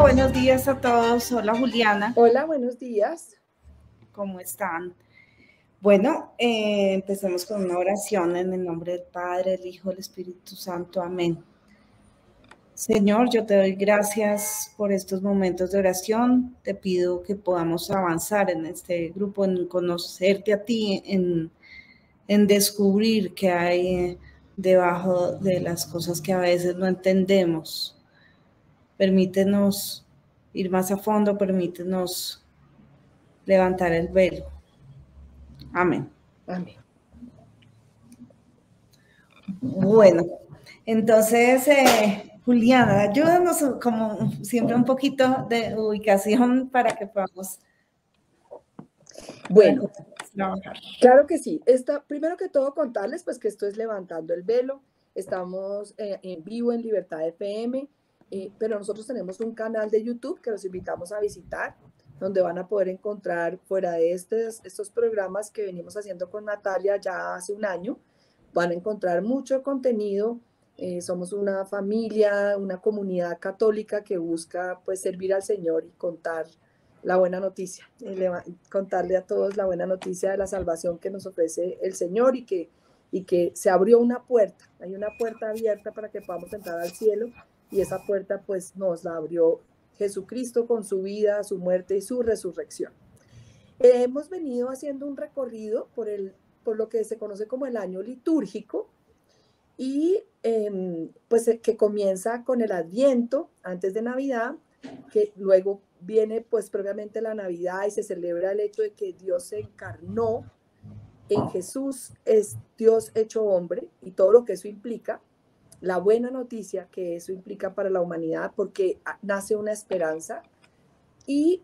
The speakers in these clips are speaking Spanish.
buenos días a todos. Hola, Juliana. Hola, buenos días. ¿Cómo están? Bueno, empecemos con una oración en el nombre del Padre, del Hijo, del Espíritu Santo. Amén. Señor, yo te doy gracias por estos momentos de oración. Te pido que podamos avanzar en este grupo, en conocerte a ti, en descubrir qué hay debajo de las cosas que a veces no entendemos. Permítenos ir más a fondo, permítenos levantar el velo. Amén. Amén. Bueno, entonces, Juliana, ayúdanos como siempre un poquito de ubicación para que podamos Bueno, trabajar. Claro que sí. Primero que todo contarles pues que esto es Levantando el Velo. Estamos en vivo en Libertad FM, pero nosotros tenemos un canal de YouTube que los invitamos a visitar, donde van a poder encontrar fuera de estos programas que venimos haciendo con Natalia ya hace un año, van a encontrar mucho contenido. Somos una familia, una comunidad católica que busca pues servir al Señor y contar la buena noticia, contarle a todos la buena noticia de la salvación que nos ofrece el Señor y que se abrió una puerta, hay una puerta abierta para que podamos entrar al cielo, y esa puerta pues nos la abrió Jesucristo con su vida, su muerte y su resurrección. Hemos venido haciendo un recorrido por lo que se conoce como el año litúrgico, y pues que comienza con el Adviento antes de Navidad, que luego viene pues propiamente la Navidad y se celebra el hecho de que Dios se encarnó en Jesús, es Dios hecho hombre y todo lo que eso implica, la buena noticia que eso implica para la humanidad, porque nace una esperanza. Y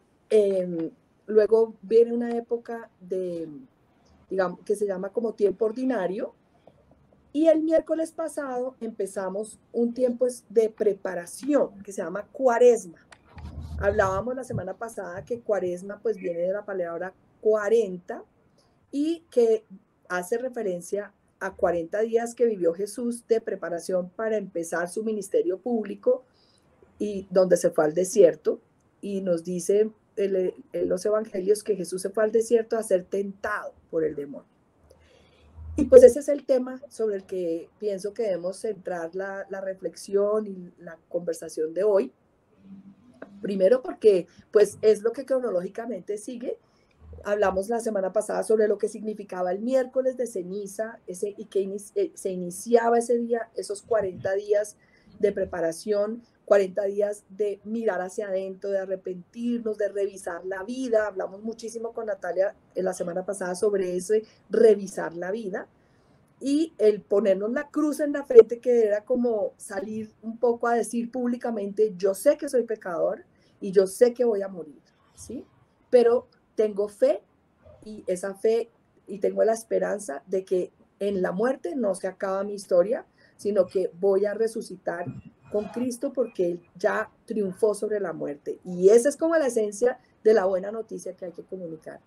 luego viene una época digamos, que se llama como tiempo ordinario. Y el miércoles pasado empezamos un tiempo de preparación que se llama Cuaresma. Hablábamos la semana pasada que Cuaresma pues viene de la palabra 40 y que hace referencia a 40 días que vivió Jesús de preparación para empezar su ministerio público, y donde se fue al desierto, y nos dice en los evangelios que Jesús se fue al desierto a ser tentado por el demonio. Y pues ese es el tema sobre el que pienso que debemos centrar la reflexión y la conversación de hoy. Primero porque pues es lo que cronológicamente sigue. Hablamos la semana pasada sobre lo que significaba el miércoles de ceniza, y que se iniciaba ese día, esos 40 días de preparación, 40 días de mirar hacia adentro, de arrepentirnos, de revisar la vida. Hablamos muchísimo con Natalia en la semana pasada sobre ese revisar la vida, y el ponernos la cruz en la frente, que era como salir un poco a decir públicamente: yo sé que soy pecador y yo sé que voy a morir, ¿sí? Pero tengo fe, y esa fe, y tengo la esperanza de que en la muerte no se acaba mi historia, sino que voy a resucitar con Cristo, porque Él ya triunfó sobre la muerte. Y esa es como la esencia de la buena noticia que hay que comunicar.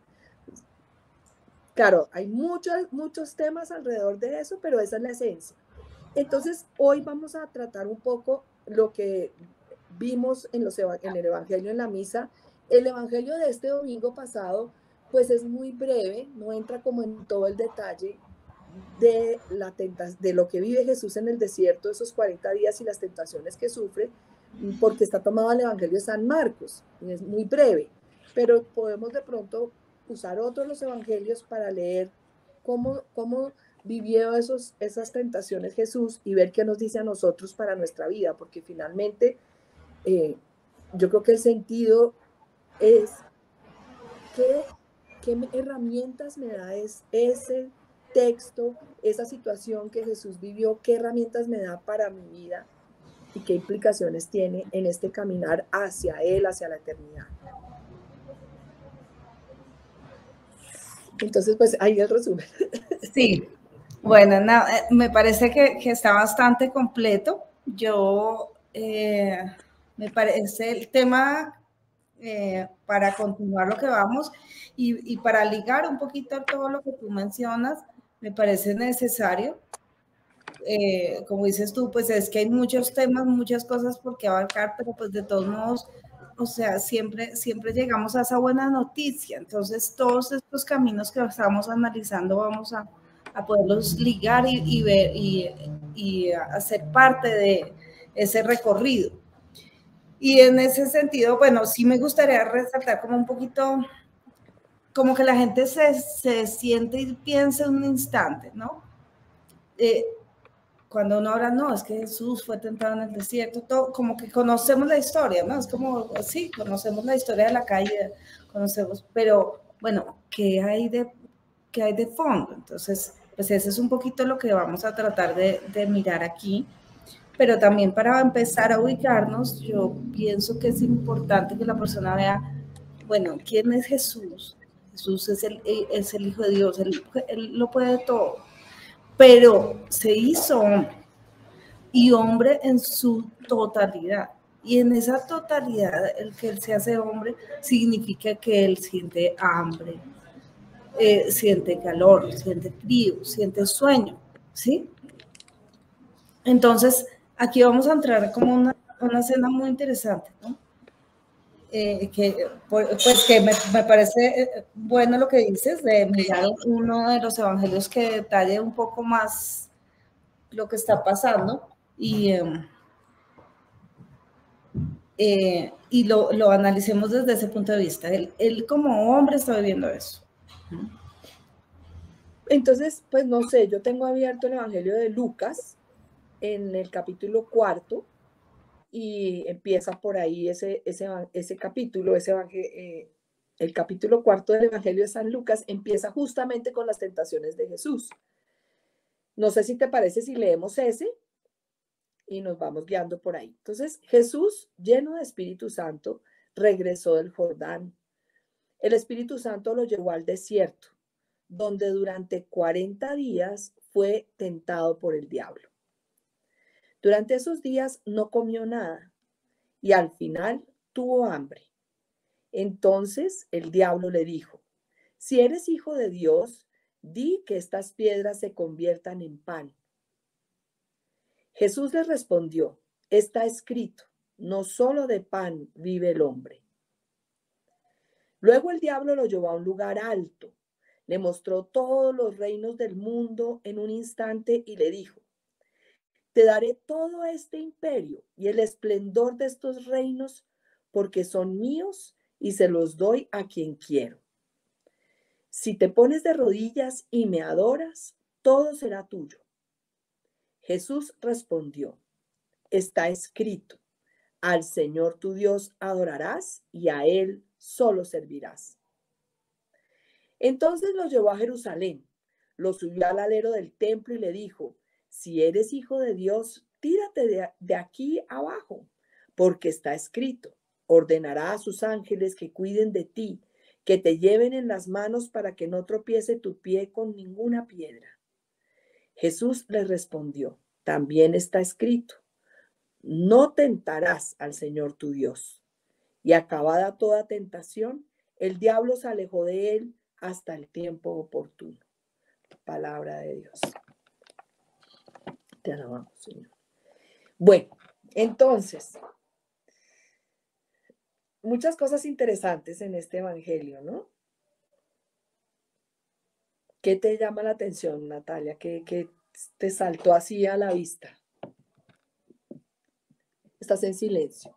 Claro, hay muchos temas alrededor de eso, pero esa es la esencia. Entonces, hoy vamos a tratar un poco lo que vimos en el Evangelio, en la misa. El Evangelio de este domingo pasado, pues es muy breve, no entra como en todo el detalle de lo que vive Jesús en el desierto, esos 40 días y las tentaciones que sufre, porque está tomado el Evangelio de San Marcos, y es muy breve, pero podemos de pronto usar otros los evangelios para leer cómo vivió esas tentaciones Jesús, y ver qué nos dice a nosotros para nuestra vida, porque finalmente yo creo que el sentido es qué herramientas me da ese texto, esa situación que Jesús vivió, qué herramientas me da para mi vida y qué implicaciones tiene en este caminar hacia Él, hacia la eternidad. Entonces, pues ahí el resumen. Sí, bueno, me parece que está bastante completo. Me parece el tema para continuar lo que vamos, y para ligar un poquito todo lo que tú mencionas, me parece necesario. Como dices tú, pues es que hay muchos temas, muchas cosas por qué abarcar, pero pues de todos modos o sea, siempre llegamos a esa buena noticia. Entonces, todos estos caminos que estamos analizando vamos a poderlos ligar y ver y hacer parte de ese recorrido. Y en ese sentido, bueno, sí me gustaría resaltar como un poquito, como que la gente se siente y piensa un instante, ¿no? Cuando uno habla, no, es que Jesús fue tentado en el desierto, todo, como que conocemos la historia, ¿no? Es como, sí, conocemos la historia de la caída, conocemos, pero bueno, ¿qué hay de fondo? Entonces, pues ese es un poquito lo que vamos a tratar de mirar aquí, pero también para empezar a ubicarnos, yo pienso que es importante que la persona vea, bueno, ¿quién es Jesús? Jesús es el Hijo de Dios, él lo puede todo, pero se hizo hombre, y hombre en su totalidad. Y en esa totalidad, el que él se hace hombre significa que él siente hambre, siente calor, siente frío, siente sueño, ¿sí? Entonces, aquí vamos a entrar como una escena muy interesante, ¿no? Pues que me parece bueno lo que dices de mirar uno de los evangelios que detalle un poco más lo que está pasando y lo analicemos desde ese punto de vista. Él como hombre está viviendo eso. Entonces, pues no sé, yo tengo abierto el Evangelio de Lucas en el capítulo 4 y empieza por ahí ese capítulo, el capítulo 4 del Evangelio de San Lucas empieza justamente con las tentaciones de Jesús. No sé si te parece si leemos ese y nos vamos guiando por ahí. Entonces, Jesús, lleno de Espíritu Santo, regresó del Jordán. El Espíritu Santo lo llevó al desierto, donde durante 40 días fue tentado por el diablo. Durante esos días no comió nada y al final tuvo hambre. Entonces el diablo le dijo, si eres hijo de Dios, di que estas piedras se conviertan en pan. Jesús le respondió, está escrito, no solo de pan vive el hombre. Luego el diablo lo llevó a un lugar alto, le mostró todos los reinos del mundo en un instante y le dijo, te daré todo este imperio y el esplendor de estos reinos porque son míos y se los doy a quien quiero. Si te pones de rodillas y me adoras, todo será tuyo. Jesús respondió, está escrito, al Señor tu Dios adorarás y a Él solo servirás. Entonces lo llevó a Jerusalén, lo subió al alero del templo y le dijo, si eres hijo de Dios, tírate de aquí abajo, porque está escrito, ordenará a sus ángeles que cuiden de ti, que te lleven en las manos para que no tropiece tu pie con ninguna piedra. Jesús le respondió, también está escrito, no tentarás al Señor tu Dios. Y acabada toda tentación, el diablo se alejó de él hasta el tiempo oportuno. Palabra de Dios. Te alabamos, Señor. Bueno, entonces, muchas cosas interesantes en este evangelio, ¿no? ¿Qué te llama la atención, Natalia? ¿Qué te saltó así a la vista? Estás en silencio.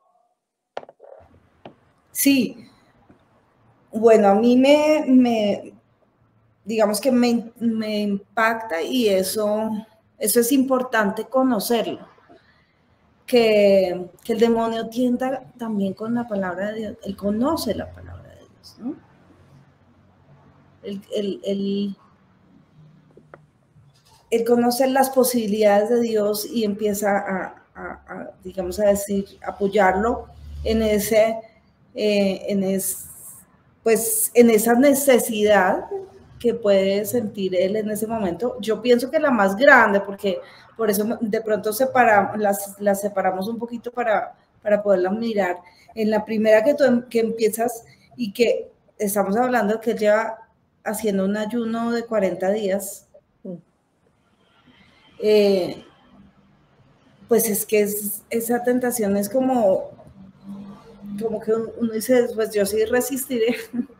Sí. Bueno, a mí digamos que me impacta y eso es importante conocerlo. Que el demonio tienta también con la palabra de Dios. Él conoce la palabra de Dios, ¿no? Él conoce las posibilidades de Dios y empieza digamos, a decir, apoyarlo en pues en esa necesidad que puede sentir él en ese momento. Yo pienso que la más grande, porque por eso de pronto las separamos un poquito para poderlas mirar. En la primera que empiezas y que estamos hablando que él lleva haciendo un ayuno de 40 días, pues es que esa tentación es como como que uno dice, pues yo sí resistiré,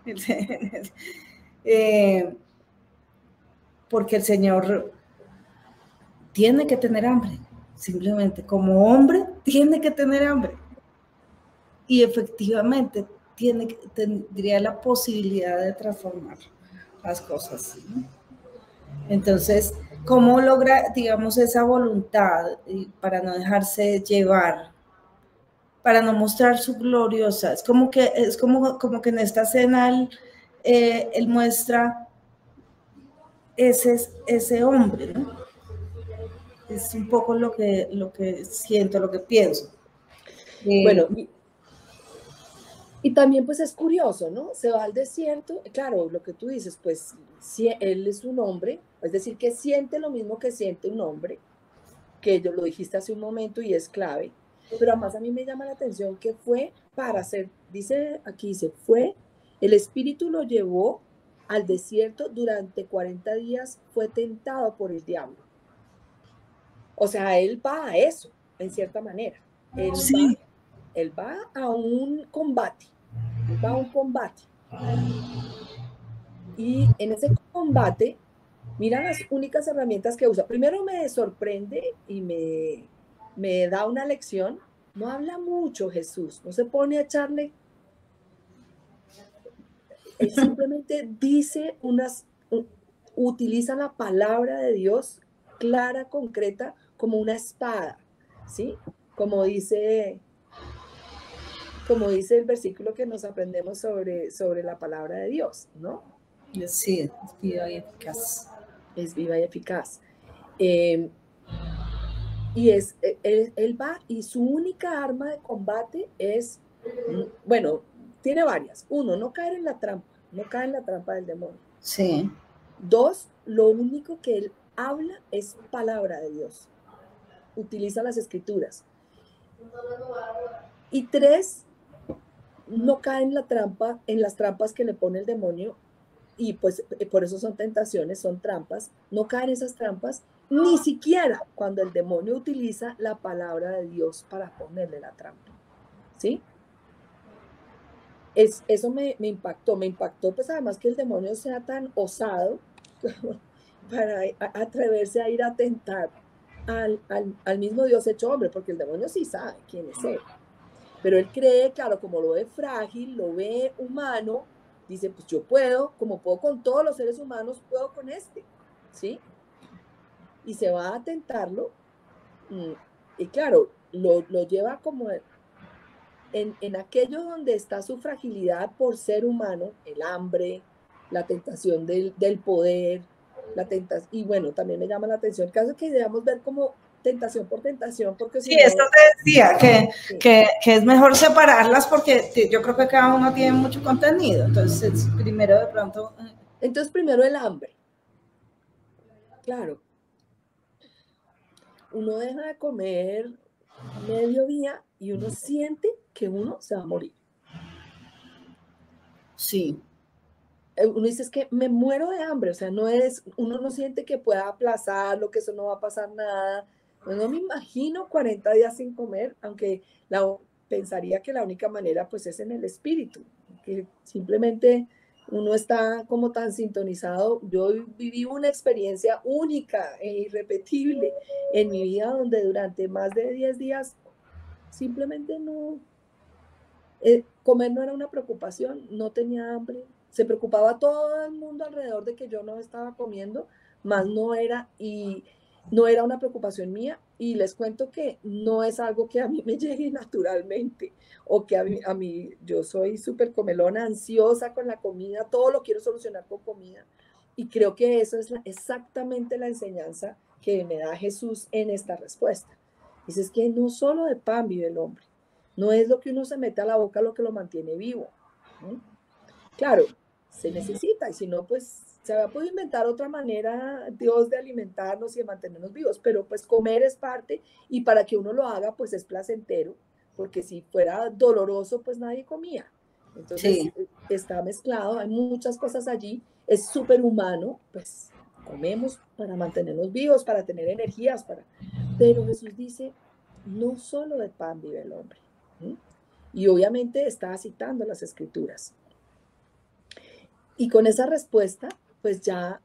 porque el Señor tiene que tener hambre, simplemente como hombre tiene que tener hambre, y efectivamente tendría la posibilidad de transformar las cosas, ¿no? Entonces, ¿cómo logra, digamos, esa voluntad para no dejarse llevar, para no mostrar su gloriosa? Es como que en esta escena él muestra ese hombre, ¿no? Es un poco lo que siento, lo que pienso. Bueno, y también pues es curioso, ¿no? Se va al desierto, claro, lo que tú dices, pues si él es un hombre, es decir, que siente lo mismo que siente un hombre, que yo lo dijiste hace un momento y es clave, pero además a mí me llama la atención que fue para hacer, dice, el Espíritu lo llevó al desierto durante 40 días, fue tentado por el diablo. O sea, él va a eso, en cierta manera. Sí. Él va a un combate. Él va a un combate. Y en ese combate, mira las únicas herramientas que usa. Primero me sorprende y me da una lección. No habla mucho Jesús, no se pone a echarle. Él simplemente dice utiliza la palabra de Dios clara, concreta, como una espada, ¿sí? Como dice el versículo que nos aprendemos sobre la palabra de Dios, ¿no? Sí, es viva y eficaz. Es viva y eficaz. Y él va y su única arma de combate es, bueno, tiene varias. Uno, no caer en la trampa del demonio. Sí. Dos, lo único que él habla es palabra de Dios. Utiliza las escrituras. Y tres, no cae en las trampas que le pone el demonio, y pues por eso son tentaciones, son trampas, no caen esas trampas, ni siquiera cuando el demonio utiliza la palabra de Dios para ponerle la trampa, ¿sí? Eso me impactó pues además que el demonio sea tan osado para atreverse a ir a tentar al mismo Dios hecho hombre, porque el demonio sí sabe quién es él. Pero él cree, claro, como lo ve frágil, lo ve humano, dice, pues yo puedo, como puedo con todos los seres humanos, puedo con este, ¿sí? Y se va a tentarlo, y claro, lo lleva como en aquello donde está su fragilidad por ser humano, el hambre, la tentación del poder, y bueno, también me llama la atención el caso que debemos ver como tentación por tentación, porque sí, esto te decía, que es mejor separarlas porque yo creo que cada uno tiene mucho contenido, entonces primero de pronto... Entonces primero el hambre, claro, uno deja de comer mediodía y uno siente que uno se va a morir. Sí. Uno dice, es que me muero de hambre, o sea, uno no siente que pueda aplazarlo, que eso no va a pasar nada. No me imagino 40 días sin comer, aunque pensaría que la única manera pues es en el espíritu, que simplemente uno está como tan sintonizado. Yo viví una experiencia única e irrepetible en mi vida donde durante más de 10 días simplemente no, comer no era una preocupación, no tenía hambre, se preocupaba todo el mundo alrededor de que yo no estaba comiendo, más no era una preocupación mía, y les cuento que no es algo que a mí me llegue naturalmente, o que a mí yo soy súper comelona, ansiosa con la comida, todo lo quiero solucionar con comida, y creo que eso es exactamente la enseñanza que me da Jesús en esta respuesta. Dice, es que no solo de pan vive el hombre. No es lo que uno se mete a la boca lo que lo mantiene vivo. Claro, se necesita, y si no, pues se había podido inventar otra manera, Dios, de alimentarnos y de mantenernos vivos, pero pues comer es parte, y para que uno lo haga, pues es placentero, porque si fuera doloroso, pues nadie comía. Entonces, sí, está mezclado, hay muchas cosas allí, es súper humano, pues comemos para mantenernos vivos, para tener energías, pero Jesús dice, no solo de pan vive el hombre. Y obviamente estaba citando las escrituras. Y con esa respuesta, pues ya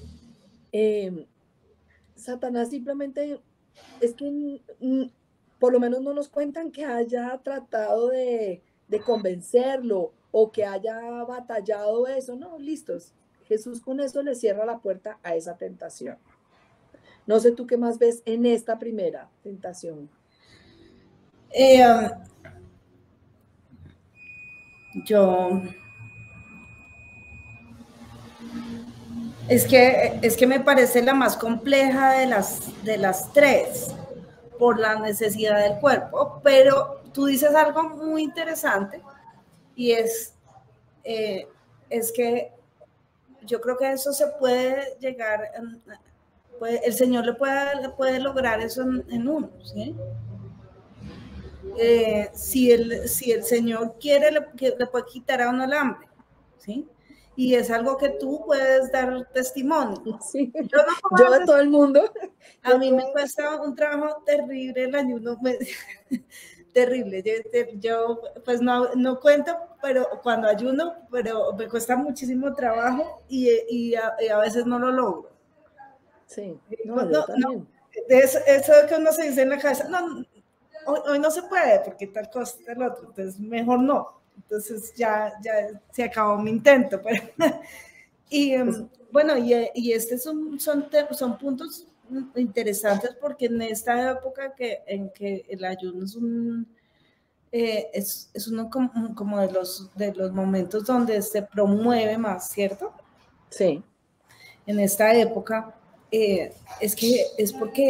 Satanás simplemente es que por lo menos no nos cuentan que haya tratado de convencerlo o que haya batallado eso. No, listos. Jesús con eso le cierra la puerta a esa tentación. No sé tú qué más ves en esta primera tentación. Yo, es que me parece la más compleja de las tres, por la necesidad del cuerpo, pero tú dices algo muy interesante y es que yo creo que eso se puede llegar, el Señor puede lograr eso en uno, ¿sí? Si el Señor quiere, le puede quitar a uno el hambre, ¿sí? Y es algo que tú puedes dar testimonio. Sí. Yo no puedo Yo dar de todo el mundo. A mí me cuesta un trabajo terrible el ayuno, terrible. Yo pues no cuento, pero cuando ayuno, pero me cuesta muchísimo trabajo y a veces no lo logro. Sí, No, no, yo no, también. eso que uno se dice en la cabeza, no, hoy no se puede porque tal cosa, tal otro, entonces mejor no. Entonces ya se acabó mi intento. Pero, y Pues, bueno, y este son puntos interesantes porque en esta época en que el ayuno es uno como de los momentos donde se promueve más, ¿cierto? sí. En esta época, es que es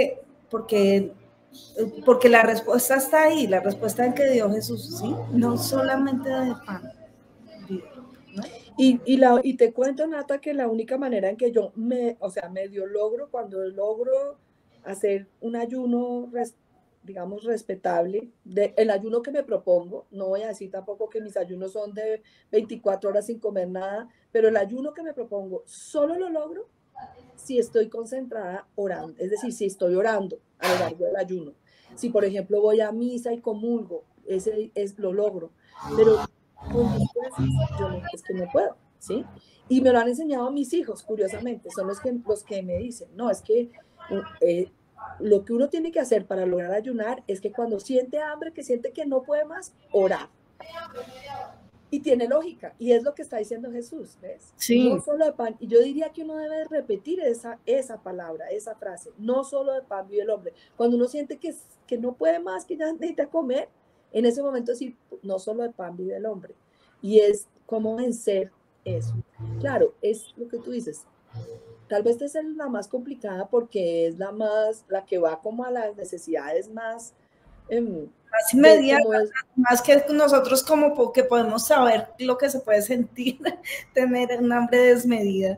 porque la respuesta está ahí, la respuesta en que dio Jesús, ¿sí? No solamente de pan, ¿no? Y te cuento, Nata, que la única manera en que yo medio logro, cuando logro hacer un ayuno, digamos, respetable, el ayuno que me propongo, no voy a decir tampoco que mis ayunos son de 24 horas sin comer nada, pero el ayuno que me propongo solo lo logro si estoy concentrada orando, es decir, si estoy orando a lo largo del ayuno. Si, por ejemplo, voy a misa y comulgo, lo logro, pero con mis fuerzas, yo no, es que no puedo, ¿sí? Y me lo han enseñado mis hijos, curiosamente, son los que me dicen, no, es que lo que uno tiene que hacer para lograr ayunar es que cuando siente hambre, que siente que no puede más, orar. Y tiene lógica, y es lo que está diciendo Jesús, ¿ves? Sí. No solo de pan, y yo diría que uno debe repetir esa palabra, esa frase, no solo de pan vive el hombre. Cuando uno siente que no puede más, que ya necesita comer, en ese momento decir, no solo de pan vive el hombre. Y es cómo vencer eso. Claro, es lo que tú dices. Tal vez esta es la más complicada porque es la que va como a las necesidades más más inmediata, como más que nosotros como que podemos saber lo que se puede sentir, tener un hambre desmedida.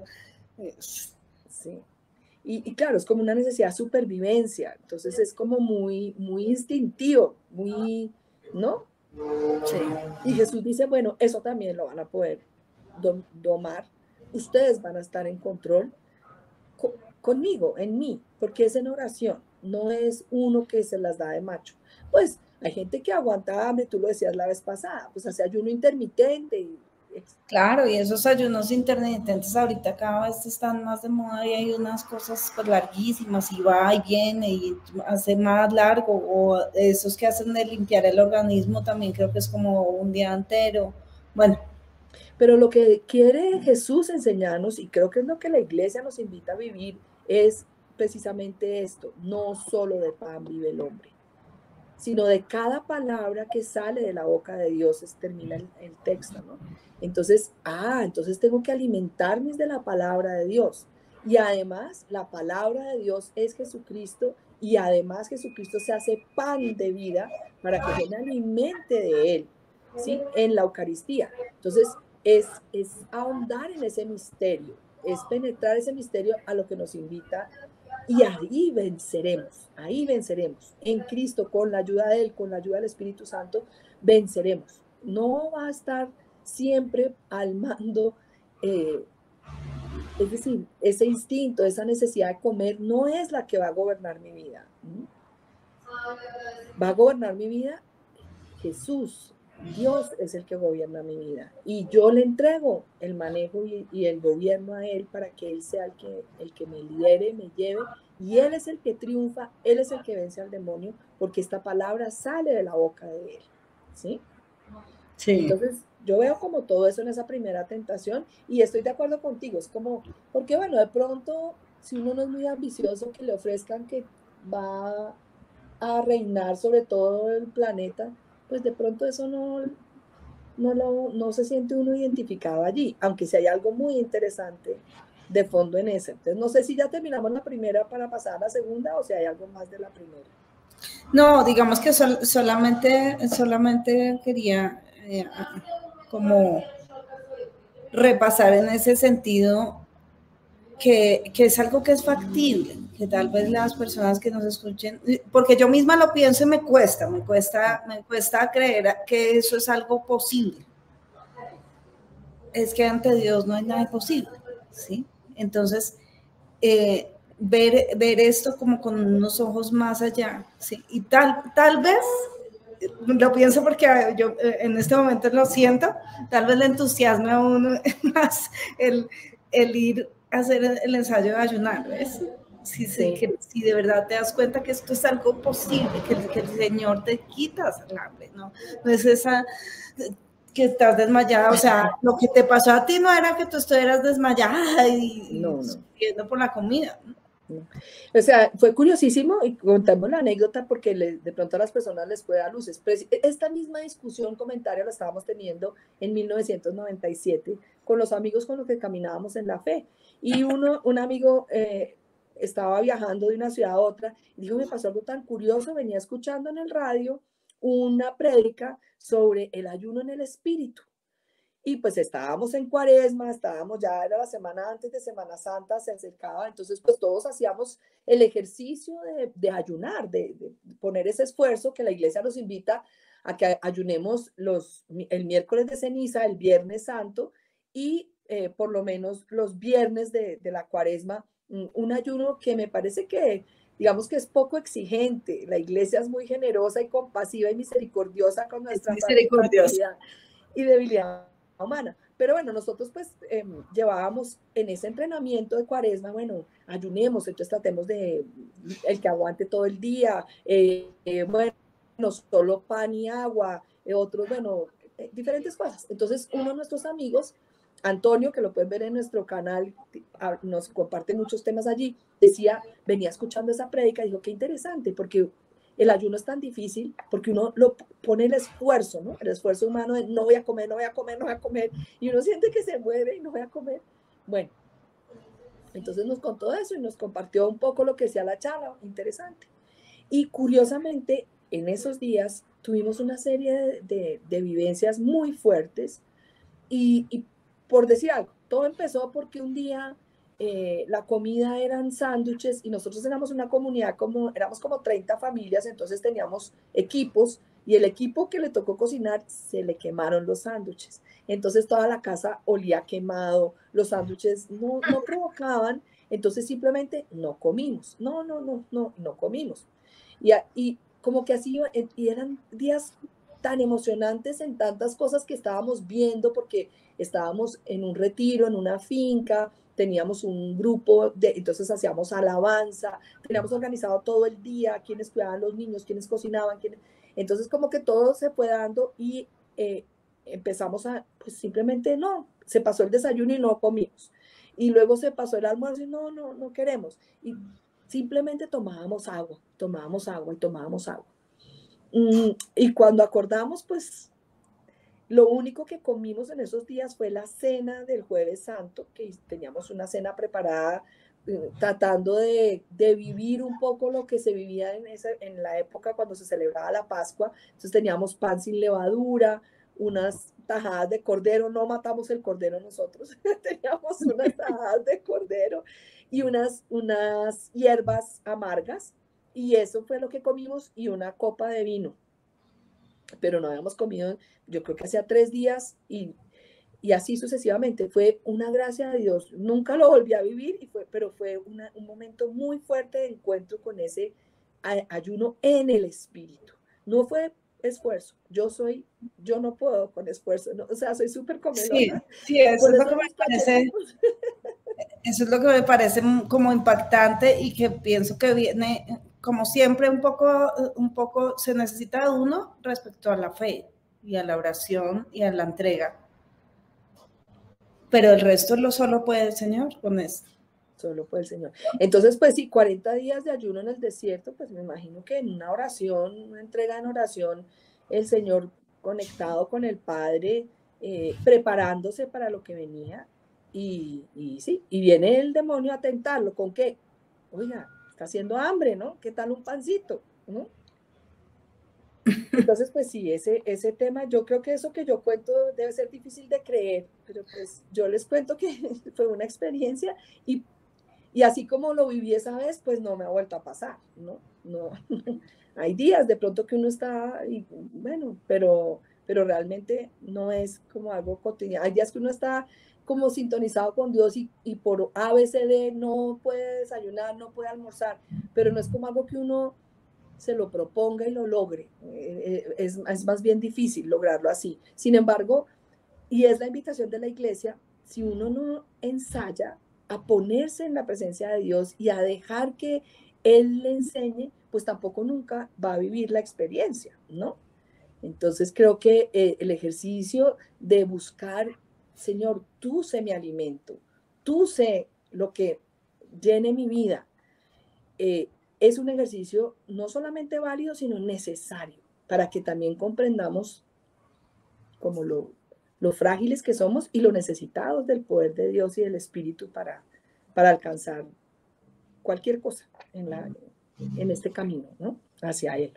Sí. Y claro, es como una necesidad de supervivencia, entonces es como muy, muy instintivo, muy, ¿no? Sí. Y Jesús dice, bueno, eso también lo van a poder domar, ustedes van a estar en control conmigo, en mí, porque es en oración, no es uno que se las da de macho. Pues hay gente que aguanta hambre, tú lo decías la vez pasada, pues hace ayuno intermitente. Claro, y esos ayunos intermitentes ahorita cada vez están más de moda y hay unas cosas pues larguísimas y va y viene y hace más largo, o esos que hacen de limpiar el organismo también creo que es como un día entero. Bueno. Pero lo que quiere Jesús enseñarnos, y creo que es lo que la iglesia nos invita a vivir, es precisamente esto, no solo de pan vive el hombre, sino de cada palabra que sale de la boca de Dios, termina el texto, ¿no? Entonces, entonces tengo que alimentarme de la palabra de Dios. Y además, la palabra de Dios es Jesucristo, y además Jesucristo se hace pan de vida para que yo me alimente de él, ¿sí? En la Eucaristía. Entonces, es ahondar en ese misterio, es penetrar ese misterio a lo que nos invita y ahí venceremos. En Cristo, con la ayuda de Él, con la ayuda del Espíritu Santo, venceremos. No va a estar siempre al mando, es decir, ese instinto, esa necesidad de comer no es la que va a gobernar mi vida. Va a gobernar mi vida Jesús, Dios es el que gobierna mi vida y yo le entrego el manejo y el gobierno a Él para que Él sea el que me lidere, me lleve, y Él es el que triunfa, Él es el que vence al demonio, porque esta palabra sale de la boca de Él, ¿sí? Sí. Entonces, yo veo como todo eso en esa primera tentación y estoy de acuerdo contigo, es como, porque bueno, de pronto, si uno no es muy ambicioso, que le ofrezcan que va a reinar sobre todo el planeta, pues de pronto eso no se siente uno identificado allí, aunque si hay algo muy interesante de fondo en ese. Entonces, no sé si ya terminamos la primera para pasar a la segunda o si hay algo más de la primera. No, digamos que solamente quería como repasar en ese sentido que es algo que es factible, que tal vez las personas que nos escuchen, porque yo misma lo pienso y me cuesta creer que eso es algo posible. Es que ante Dios no hay nada imposible, ¿sí? Entonces, ver esto como con unos ojos más allá, ¿sí? Y tal vez, lo pienso porque yo en este momento lo siento, tal vez le entusiasme a uno más el ir a hacer el ensayo de ayunar, ¿ves? Si de verdad te das cuenta que esto es algo posible, que el Señor te quita el hambre, ¿no? No es esa que estás desmayada, o sea, lo que te pasó a ti no era que tú estuvieras desmayada y sufriendo por la comida, ¿no? No. O sea, fue curiosísimo y contamos la anécdota porque de pronto a las personas les puede dar luces. Esta misma discusión, comentario, la estábamos teniendo en 1997 con los amigos con los que caminábamos en la fe. Y un amigo estaba viajando de una ciudad a otra y dijo, me pasó algo tan curioso, venía escuchando en el radio una prédica sobre el ayuno en el espíritu. Y pues estábamos en Cuaresma, ya era la semana antes de Semana Santa, se acercaba, entonces pues todos hacíamos el ejercicio de ayunar, de poner ese esfuerzo que la iglesia nos invita a que ayunemos el miércoles de ceniza, el viernes santo y por lo menos los viernes de la Cuaresma, un ayuno que me parece que digamos que es poco exigente, la iglesia es muy generosa y compasiva y misericordiosa con nuestra fragilidad y debilidad humana. Pero bueno, nosotros pues llevábamos en ese entrenamiento de Cuaresma, bueno, ayunemos, entonces tratemos de el que aguante todo el día, bueno, solo pan y agua, otros, bueno, diferentes cosas. Entonces uno de nuestros amigos, Antonio, que lo pueden ver en nuestro canal, nos comparte muchos temas allí, venía escuchando esa prédica y dijo, qué interesante, porque el ayuno es tan difícil porque uno lo pone el esfuerzo, ¿no? El esfuerzo humano de no voy a comer, no voy a comer, no voy a comer, y uno siente que se muere y no voy a comer. Bueno, entonces nos contó eso y nos compartió un poco lo que decía la charla, interesante. Y curiosamente, en esos días tuvimos una serie de vivencias muy fuertes y por decir algo, todo empezó porque un día la comida eran sándwiches y nosotros éramos una comunidad éramos como 30 familias, entonces teníamos equipos y el equipo que le tocó cocinar se le quemaron los sándwiches. Entonces toda la casa olía quemado, los sándwiches no provocaban, entonces simplemente no comimos, no comimos. Y como que así, y eran días tan emocionantes en tantas cosas que estábamos viendo porque estábamos en un retiro, en una finca, teníamos un grupo, entonces hacíamos alabanza, teníamos organizado todo el día, quienes cuidaban los niños, quienes cocinaban, entonces como que todo se fue dando y empezamos pues simplemente no, se pasó el desayuno y no comimos. Y luego se pasó el almuerzo y no queremos. Y simplemente tomábamos agua y tomábamos agua. Y cuando acordamos, pues lo único que comimos en esos días fue la cena del Jueves Santo, que teníamos una cena preparada, tratando de vivir un poco lo que se vivía en la época cuando se celebraba la Pascua. Entonces teníamos pan sin levadura, unas tajadas de cordero, no matamos el cordero nosotros, teníamos unas tajadas de cordero y unas hierbas amargas, y eso fue lo que comimos y una copa de vino. Pero no habíamos comido, yo creo que hacía 3 días y así sucesivamente. Fue una gracia de Dios. Nunca lo volví a vivir, pero fue un momento muy fuerte de encuentro con ese ayuno en el espíritu. No fue esfuerzo. Yo no puedo con esfuerzo, ¿no? O sea, soy súper comelona. Sí, eso Por es lo eso que me mis parece, paqueticos. eso es lo que me parece como impactante y que pienso que viene, como siempre, un poco se necesita de uno respecto a la fe y a la oración y a la entrega. Pero el resto lo solo puede el Señor con esto. Solo puede el Señor. Entonces, pues sí, 40 días de ayuno en el desierto, pues me imagino que en una oración, una entrega en oración, el Señor conectado con el Padre, preparándose para lo que venía. Y sí, y viene el demonio a tentarlo. ¿Con qué? Oiga, está haciendo hambre, ¿no? ¿Qué tal un pancito? ¿No? Entonces, pues sí, ese tema, yo creo que eso que yo cuento debe ser difícil de creer, pero pues yo les cuento que fue una experiencia y así como lo viví esa vez, pues no me ha vuelto a pasar, ¿no? No, hay días de pronto que uno está, y, bueno, pero realmente no es como algo cotidiano. Hay días que uno está como sintonizado con Dios y por A, B, C, D no puede desayunar, no puede almorzar, pero no es como algo que uno se lo proponga y lo logre. Es más bien difícil lograrlo así. Sin embargo, y es la invitación de la iglesia, si uno no ensaya a ponerse en la presencia de Dios y a dejar que Él le enseñe, pues tampoco nunca va a vivir la experiencia, ¿no? Entonces creo que el ejercicio de buscar, Señor, tú sé mi alimento, tú sé lo que llene mi vida, es un ejercicio no solamente válido, sino necesario para que también comprendamos como lo frágiles que somos y lo necesitados del poder de Dios y del Espíritu para alcanzar cualquier cosa en este camino, ¿no? Hacia Él.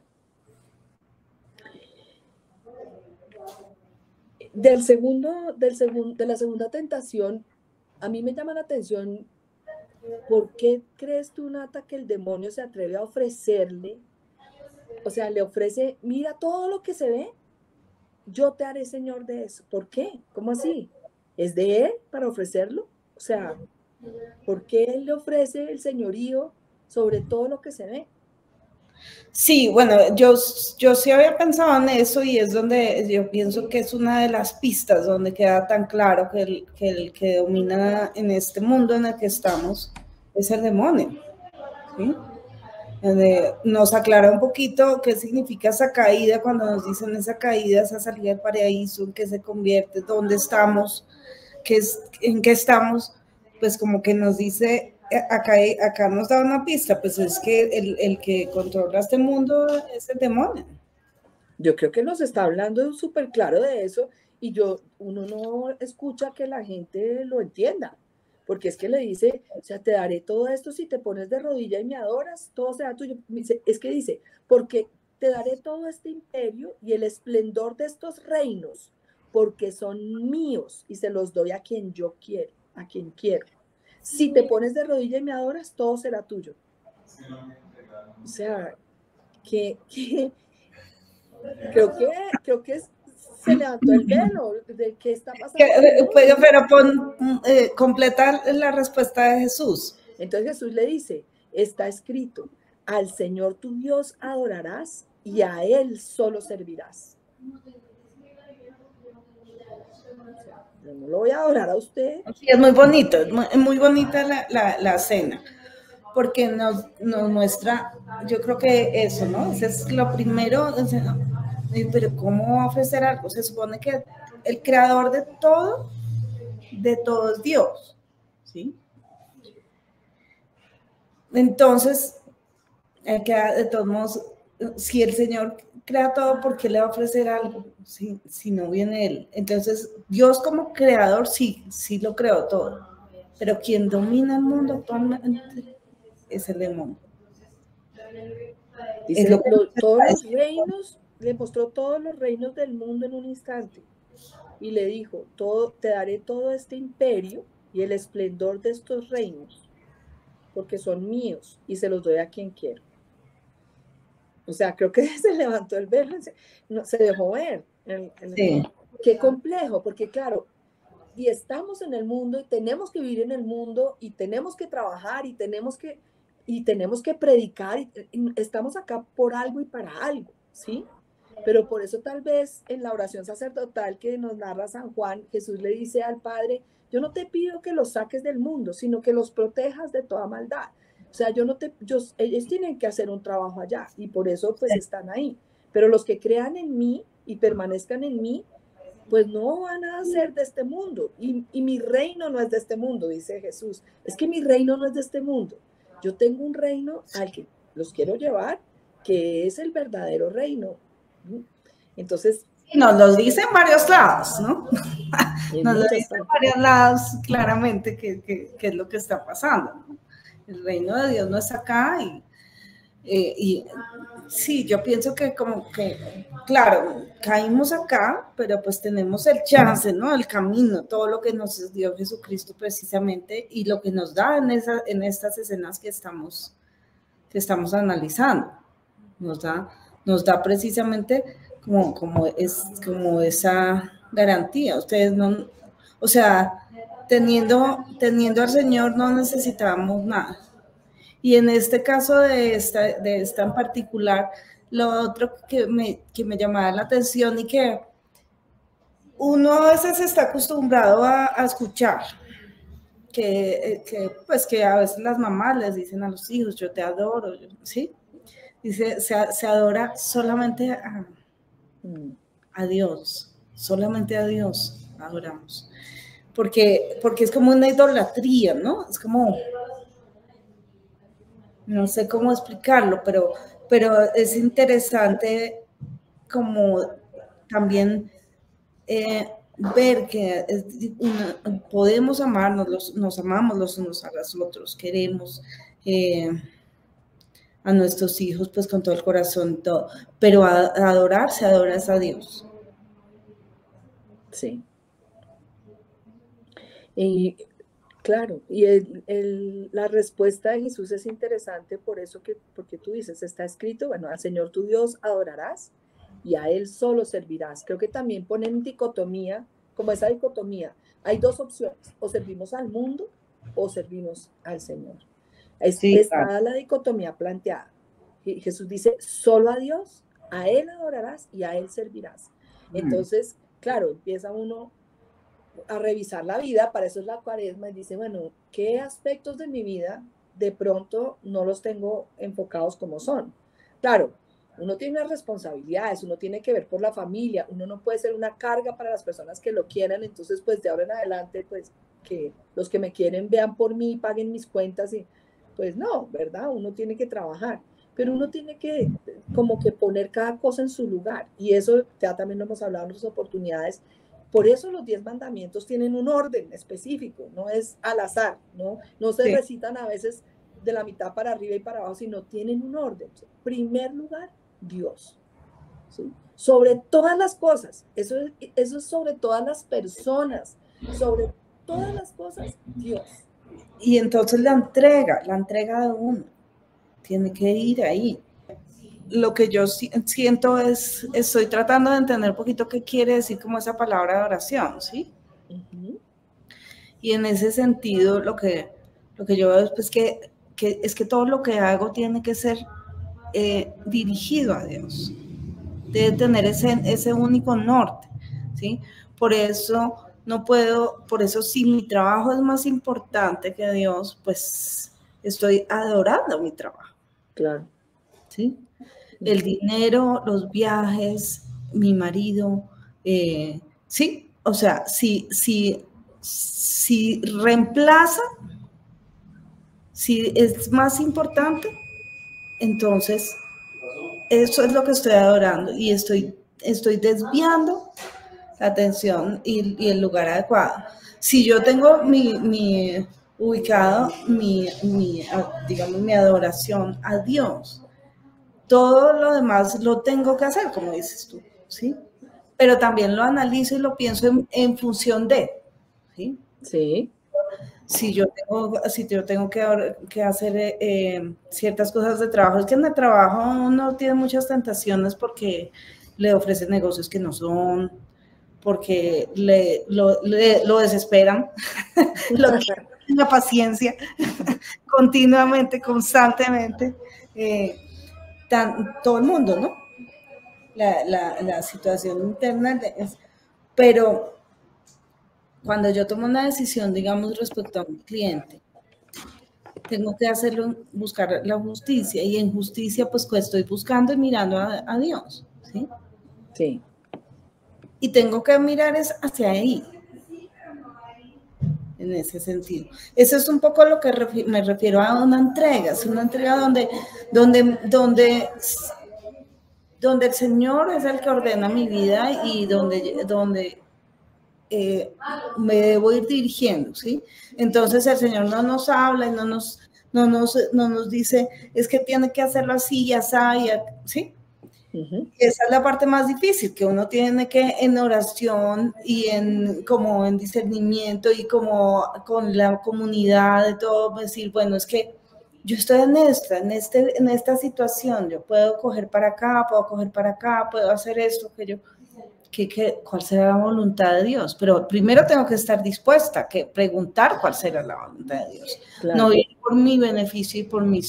De la segunda tentación, a mí me llama la atención, ¿por qué crees tú, Nata, que el demonio se atreve a ofrecerle? O sea, le ofrece, mira todo lo que se ve, yo te haré señor de eso. ¿Por qué? ¿Cómo así? ¿Es de él para ofrecerlo? O sea, ¿por qué él le ofrece el señorío sobre todo lo que se ve? Sí, bueno, yo sí había pensado en eso y es donde yo pienso que es una de las pistas donde queda tan claro que el que domina en este mundo en el que estamos es el demonio. ¿Sí? Nos aclara un poquito qué significa esa caída, cuando nos dicen esa caída, esa salida del paraíso, en qué se convierte, dónde estamos, en qué estamos, pues como que nos dice, acá nos da una pista, pues es que el que controla este mundo es el demonio. Yo creo que nos está hablando súper claro de eso y uno no escucha que la gente lo entienda, porque es que le dice, o sea, te daré todo esto si te pones de rodilla y me adoras, todo será tuyo. Es que dice, porque te daré todo este imperio y el esplendor de estos reinos, porque son míos y se los doy a quien yo quiero, a quien quiero. Si te pones de rodilla y me adoras, todo será tuyo. O sea, que creo que se levantó el velo de qué está pasando en el mundo. Pero completa la respuesta de Jesús. Entonces Jesús le dice, está escrito, al Señor tu Dios adorarás y a Él solo servirás. O sea, yo no lo voy a adorar a usted. Sí, es muy bonito, es muy bonita la cena, porque nos muestra, yo creo que eso, ¿no? Eso es lo primero, pero ¿cómo ofrecer algo? Se supone que el creador de todo es Dios, ¿sí? Entonces, de todos modos, si el Señor crea todo, ¿por qué le va a ofrecer algo si no viene Él? Entonces, Dios como creador sí lo creó todo, pero quien domina el mundo actualmente es el demonio. Es Dice, lo que todos los reinos, le mostró todos los reinos del mundo en un instante y le dijo, te daré todo este imperio y el esplendor de estos reinos, porque son míos y se los doy a quien quiero. O sea, creo que se levantó el velo, se dejó ver. Sí. Qué complejo, porque claro, y estamos en el mundo y tenemos que vivir en el mundo y tenemos que trabajar y tenemos que predicar y estamos acá por algo y para algo, ¿sí? Pero por eso tal vez en la oración sacerdotal que nos narra San Juan, Jesús le dice al Padre, yo no te pido que los saques del mundo, sino que los protejas de toda maldad. O sea, ellos tienen que hacer un trabajo allá y por eso pues están ahí. Pero los que crean en mí y permanezcan en mí, pues no van a ser de este mundo. Y mi reino no es de este mundo, dice Jesús. Es que mi reino no es de este mundo. Yo tengo un reino al que los quiero llevar, que es el verdadero reino. Entonces, nos lo dice en varios lados, ¿no? Nos lo dice en varios lados claramente qué es lo que está pasando, ¿no? El reino de Dios no está acá y sí, yo pienso que como que, claro, caímos acá, pero pues tenemos el chance, ¿no? El camino, todo lo que nos dio Jesucristo precisamente y lo que nos da en estas escenas que estamos analizando. Nos da precisamente como esa garantía. Ustedes no, o sea, teniendo al Señor no necesitamos nada. Y en este caso de esta en particular, lo otro que me llamaba la atención y que uno a veces está acostumbrado a escuchar, pues que a veces las mamás les dicen a los hijos, yo te adoro, ¿sí? Dice, se adora solamente a Dios, solamente a Dios adoramos. Porque es como una idolatría, ¿no? Es como, no sé cómo explicarlo, pero es interesante como también ver que podemos amarnos, nos amamos los unos a los otros, queremos a nuestros hijos pues con todo el corazón y todo, pero adorarse a Dios. Sí. Y claro, y la respuesta de Jesús es interesante porque tú dices, está escrito, bueno, al Señor tu Dios adorarás y a Él solo servirás. Creo que también ponen dicotomía, como esa dicotomía. Hay dos opciones, o servimos al mundo o servimos al Señor. Está la dicotomía planteada. Y Jesús dice, solo a Dios, a Él adorarás y a Él servirás. Entonces, claro, empieza uno a revisar la vida, para eso es la Cuaresma, y dice, bueno, ¿qué aspectos de mi vida de pronto no los tengo enfocados como son? Claro, uno tiene unas responsabilidades, uno tiene que ver por la familia, uno no puede ser una carga para las personas que lo quieran, entonces pues de ahora en adelante pues que los que me quieren vean por mí, paguen mis cuentas y pues no, ¿verdad? Uno tiene que trabajar, pero uno tiene que como que poner cada cosa en su lugar y eso ya también lo hemos hablado en otras oportunidades. Por eso los 10 mandamientos tienen un orden específico, no es al azar, no se recitan a veces de la mitad para arriba y para abajo, sino tienen un orden. En primer lugar, Dios. ¿Sí? Sobre todas las cosas, eso es sobre todas las personas, sobre todas las cosas, Dios. Y entonces la entrega de uno tiene que ir ahí. Lo que yo siento estoy tratando de entender un poquito qué quiere decir como esa palabra de oración, ¿sí? Y en ese sentido, lo que yo veo es pues, que es que todo lo que hago tiene que ser dirigido a Dios. Debe tener ese único norte, ¿sí? Por eso si mi trabajo es más importante que Dios, pues estoy adorando mi trabajo. Claro. ¿Sí? El dinero, los viajes, mi marido, sí, o sea, si reemplaza, si es más importante, entonces eso es lo que estoy adorando y estoy desviando la atención y el lugar adecuado. Si yo tengo ubicado digamos, mi adoración a Dios, todo lo demás lo tengo que hacer, como dices tú, ¿sí? Pero también lo analizo y lo pienso en función de, ¿sí? Sí. Si yo tengo que hacer ciertas cosas de trabajo, es que en el trabajo uno tiene muchas tentaciones porque le ofrecen negocios que no son, porque lo desesperan, lo tienen la paciencia continuamente, constantemente. Todo el mundo, ¿no? la situación interna, pero cuando yo tomo una decisión, digamos, respecto a un cliente, tengo que hacerlo, buscar la justicia, y en justicia pues estoy buscando y mirando a Dios, ¿sí? Sí. Y tengo que mirar es hacia ahí, en ese sentido. Eso es un poco lo que me refiero a una entrega, es una entrega donde el Señor es el que ordena mi vida y donde me debo ir dirigiendo, ¿sí? Entonces el Señor no nos habla y no nos dice, es que tiene que hacerlo así y así, ¿sí? Esa es la parte más difícil, que uno tiene que en oración y como en discernimiento y como con la comunidad de todo, decir, bueno, es que yo estoy en esta situación, yo puedo coger para acá, puedo coger para acá, puedo hacer esto, cuál será la voluntad de Dios. Pero primero tengo que estar dispuesta a preguntar cuál será la voluntad de Dios. Claro. No ir por mi beneficio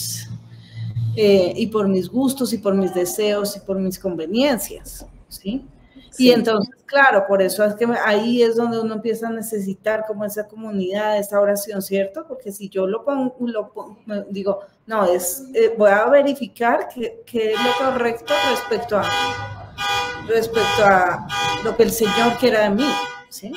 y por mis gustos y por mis deseos y por mis conveniencias, ¿sí? Sí. Y entonces, claro, por eso es que ahí es donde uno empieza a necesitar como esa comunidad, esa oración, ¿cierto? Porque si yo lo pongo digo, no, voy a verificar qué es lo correcto respecto a lo que el Señor quiera de mí, ¿sí?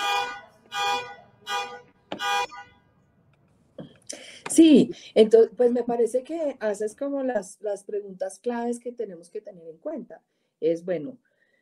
Sí, entonces, pues me parece que haces como las preguntas claves que tenemos que tener en cuenta. Es, bueno,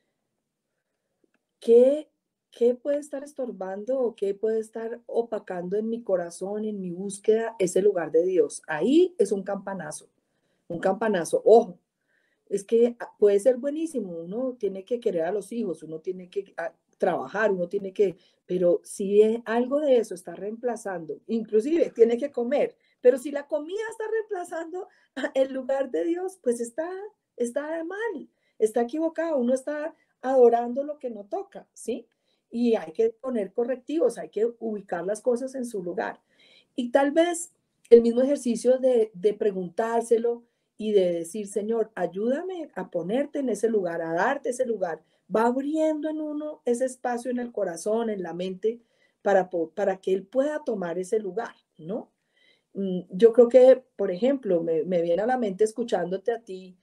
¿qué puede estar estorbando o qué puede estar opacando en mi corazón, en mi búsqueda, ese lugar de Dios? Ahí es un campanazo, ojo. Es que puede ser buenísimo, uno tiene que querer a los hijos, uno tiene que trabajar, uno tiene que, pero si algo de eso está reemplazando, inclusive tiene que comer, pero si la comida está reemplazando el lugar de Dios, pues está mal, está equivocado, uno está adorando lo que no toca, ¿sí? Y hay que poner correctivos, hay que ubicar las cosas en su lugar. Y tal vez el mismo ejercicio de preguntárselo, y de decir, Señor, ayúdame a ponerte en ese lugar, a darte ese lugar, va abriendo en uno ese espacio en el corazón, en la mente, para que Él pueda tomar ese lugar, ¿no? Yo creo que, por ejemplo, me viene a la mente escuchándote a ti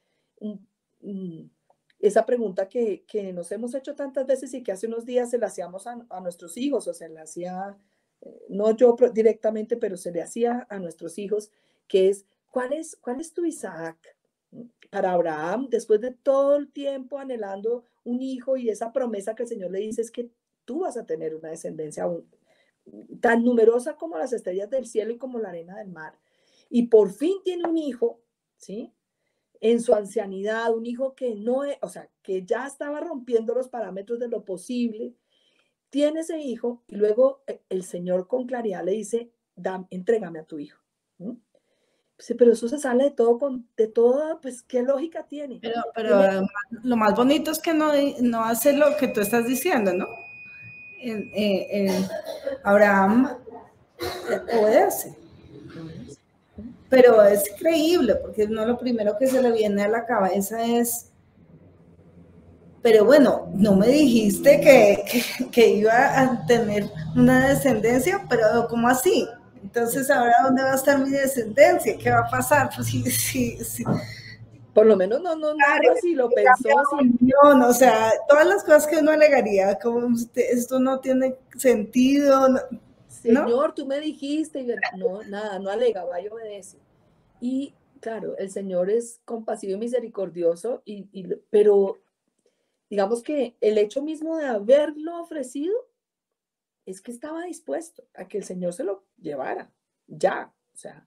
esa pregunta que nos hemos hecho tantas veces y que hace unos días se la hacíamos a nuestros hijos, o se la hacía, no yo directamente, pero se le hacía a nuestros hijos, que es, ¿cuál es tu Isaac? Para Abraham, después de todo el tiempo anhelando un hijo y esa promesa que el Señor le dice es que tú vas a tener una descendencia tan numerosa como las estrellas del cielo y como la arena del mar. Y por fin tiene un hijo, ¿sí? En su ancianidad, un hijo que no es, o sea, que ya estaba rompiendo los parámetros de lo posible. Tiene ese hijo y luego el Señor con claridad le dice, entrégame a tu hijo. Sí, pero eso se sale de todo, pues, ¿qué lógica tiene? Pero lo más bonito es que no hace lo que tú estás diciendo, ¿no? Abraham obedece. Pero es increíble, porque no lo primero que se le viene a la cabeza es, pero bueno, no me dijiste que iba a tener una descendencia, pero ¿cómo así? Entonces, ¿ahora dónde va a estar mi descendencia? ¿Qué va a pasar? Pues sí. Por lo menos no narra si lo pensó. O sea, todas las cosas que uno alegaría, como esto no tiene sentido. ¿No? Señor, tú me dijiste, no, nada, no alega, va y obedece. Y claro, el Señor es compasivo y misericordioso, pero digamos que el hecho mismo de haberlo ofrecido es que estaba dispuesto a que el Señor se lo llevara, ya, o sea,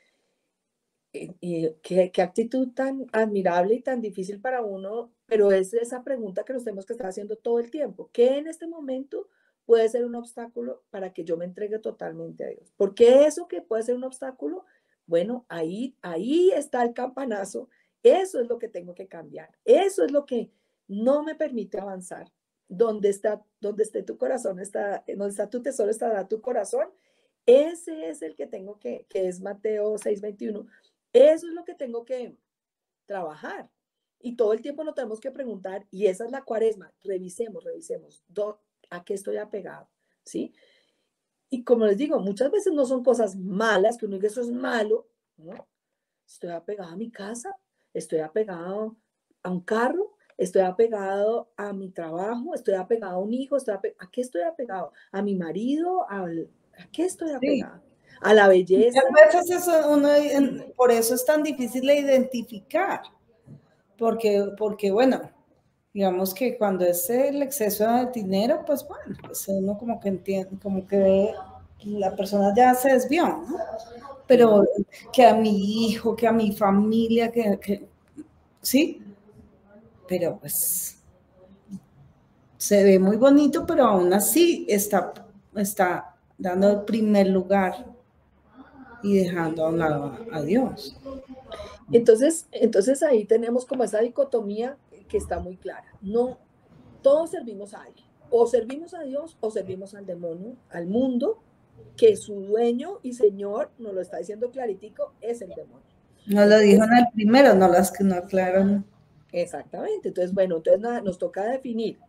y qué actitud tan admirable y tan difícil para uno, pero es esa pregunta que nos tenemos que estar haciendo todo el tiempo. ¿Qué en este momento puede ser un obstáculo para que yo me entregue totalmente a Dios? Porque eso que puede ser un obstáculo, bueno, ahí está el campanazo. Eso es lo que tengo que cambiar. Eso es lo que no me permite avanzar. Donde esté tu corazón, donde está tu tesoro, estará tu corazón. Ese es el que tengo que es Mateo 6:21. Eso es lo que tengo que trabajar. Y todo el tiempo nos tenemos que preguntar, y esa es la cuaresma, revisemos, ¿a qué estoy apegado? ¿Sí? Y como les digo, muchas veces no son cosas malas, que uno diga eso es malo, ¿no? Estoy apegado a mi casa, estoy apegado a un carro, estoy apegado a mi trabajo, estoy apegado a un hijo, ¿a qué estoy apegado? ¿A mi marido? ¿A qué estoy apegado? ¿A la belleza? Muchas veces por eso es tan difícil de identificar, porque bueno, digamos que cuando es el exceso de dinero, pues bueno, pues uno como que entiende, como que la persona ya se desvió, ¿no? Pero que a mi hijo, que a mi familia, sí, pero pues se ve muy bonito, pero aún así está dando el primer lugar y dejando a un lado a Dios. Entonces ahí tenemos como esa dicotomía que está muy clara. No, todos servimos a alguien. O servimos a Dios o servimos al demonio, al mundo, que su dueño y señor, nos lo está diciendo claritico, es el demonio. No lo dijo en el primero, no las que no aclaran. Exactamente. Entonces, bueno, entonces nos toca definir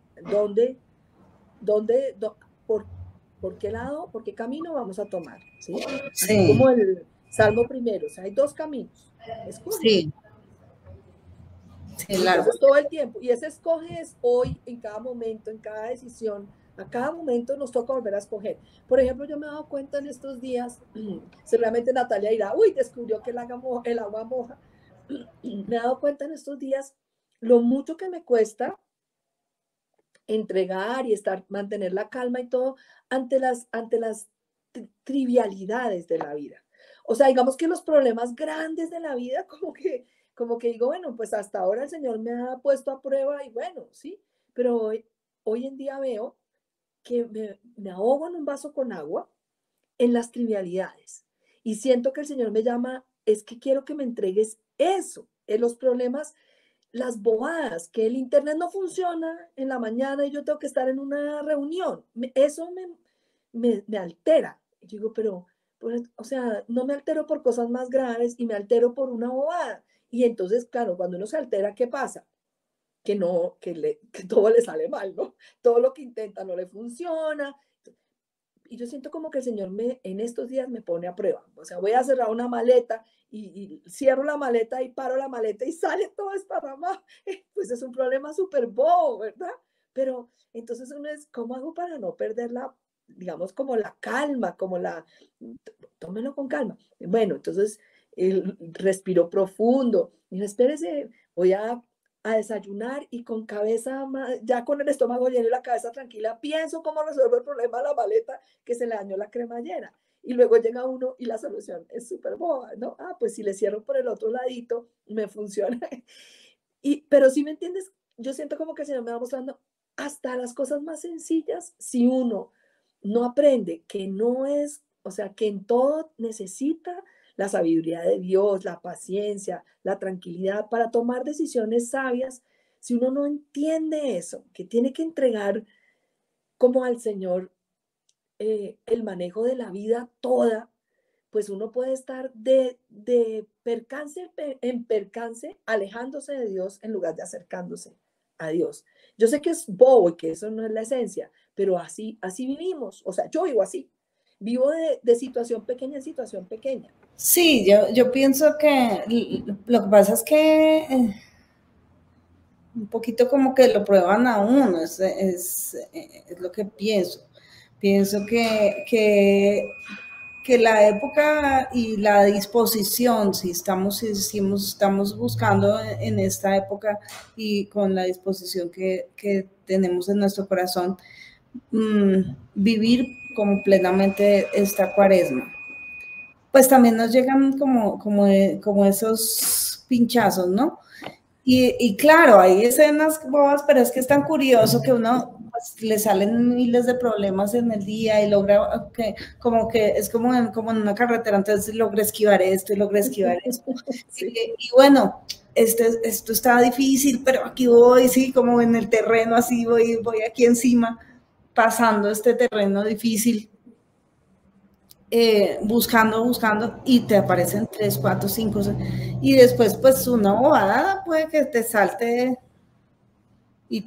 por qué lado, por qué camino vamos a tomar, ¿sí? Sí. Así como el Salmo primero, o sea, hay dos caminos. Escoge. Sí. Sí, claro. Entonces todo el tiempo, y ese escoge es hoy, en cada momento, en cada decisión, a cada momento nos toca volver a escoger. Por ejemplo, yo me he dado cuenta en estos días, seguramente Natalia dirá, uy, descubrió que el agua moja. Me he dado cuenta en estos días lo mucho que me cuesta entregar y mantener la calma y todo ante las trivialidades de la vida. O sea, digamos que los problemas grandes de la vida, como que digo, bueno, pues hasta ahora el Señor me ha puesto a prueba y bueno, sí, pero hoy en día veo que me ahogo en un vaso con agua en las trivialidades y siento que el Señor me llama, es que quiero que me entregues eso, en los problemas, las bobadas, que el internet no funciona en la mañana y yo tengo que estar en una reunión. Eso me altera. Yo digo, pero, pues, o sea, no me altero por cosas más graves y me altero por una bobada. Y entonces, claro, cuando uno se altera, ¿qué pasa? Que todo le sale mal, ¿no? Todo lo que intenta no le funciona. Y yo siento como que el Señor en estos días me pone a prueba. O sea, voy a cerrar una maleta y cierro la maleta y paro la maleta y sale todo esparramado. Pues es un problema súper bobo, ¿verdad? Pero entonces uno es, ¿cómo hago para no perder digamos, como la calma, tómelo con calma? Bueno, entonces respiro profundo. Y espérese, voy a desayunar y con cabeza, ya con el estómago lleno y la cabeza tranquila, pienso cómo resuelvo el problema de la maleta que se le dañó la cremallera. Y luego llega uno y la solución es súper boba, ¿no? Ah, pues si le cierro por el otro ladito, me funciona. Pero si me entiendes, yo siento como que el Señor me va mostrando hasta las cosas más sencillas, si uno no aprende que no es, o sea, que en todo necesita la sabiduría de Dios, la paciencia, la tranquilidad para tomar decisiones sabias. Si uno no entiende eso, que tiene que entregar como al Señor el manejo de la vida toda, pues uno puede estar de percance en percance, alejándose de Dios en lugar de acercándose a Dios. Yo sé que es bobo y que eso no es la esencia, pero así vivimos. O sea, yo vivo así. Vivo de situación pequeña en situación pequeña. Sí, yo pienso que lo que pasa es que un poquito como que lo prueban a uno, es lo que pienso. Pienso que la época y la disposición, si estamos buscando en esta época y con la disposición que tenemos en nuestro corazón, vivir como plenamente esta cuaresma. Pues también nos llegan como esos pinchazos, ¿no? Y claro, hay escenas bobas, pero es que es tan curioso que uno pues, le salen miles de problemas en el día y logra como que es como en una carretera, entonces logra esquivar esto y logra esquivar esto. Sí. Y bueno, esto está difícil, pero aquí voy, sí, como en el terreno, así voy aquí encima, pasando este terreno difícil. buscando, y te aparecen 3, 4, 5, y después pues una bobada puede que te salte y